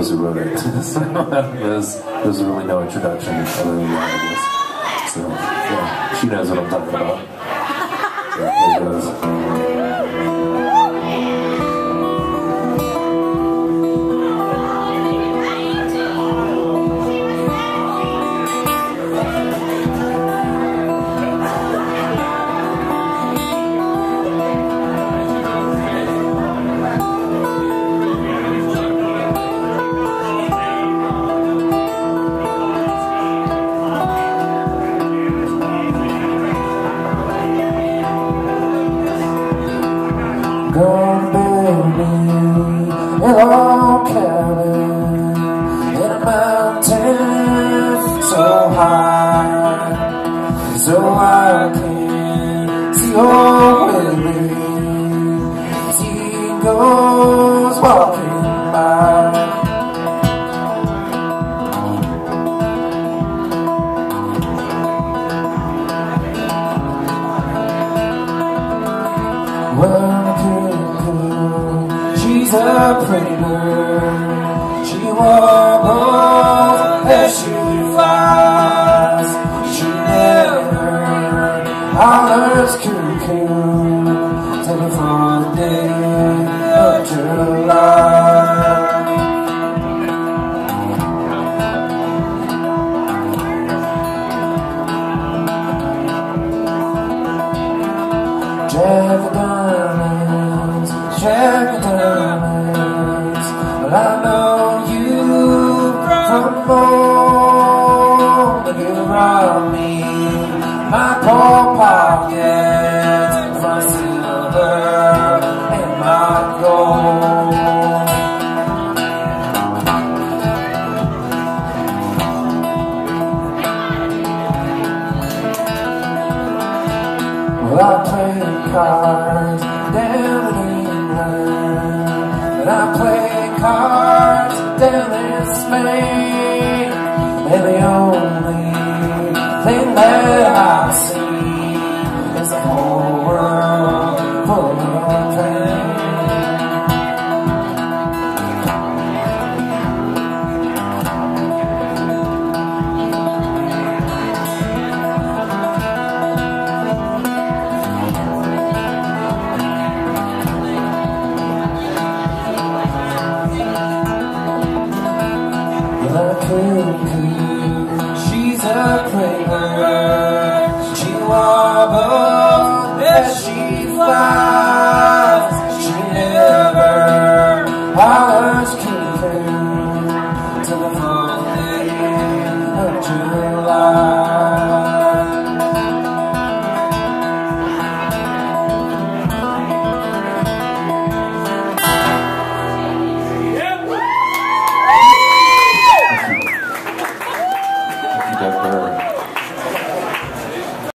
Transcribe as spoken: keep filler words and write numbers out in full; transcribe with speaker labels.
Speaker 1: knows who wrote it. So there's, there's really no introduction other than that, so yeah, she knows what I'm talking about. So here it goes. Gonna build me a log cabin in a mountain so high, so I can see old Willie as he goes walking by. Well, Cuckoo, she's a pretty bird. She wobbles as she flies. She never hollers cuckoo till before the day of July. Jack diamonds, Jack diamonds. Well, I know you from home, but you robbed me, my poor pocket, my silver and my gold. Well, I play cards down in England, and I play cards down in Spain, and the only thing that I see is a whole world full of pain. Cuckoo, she's a pretty bird. She wobbles as she flies. She never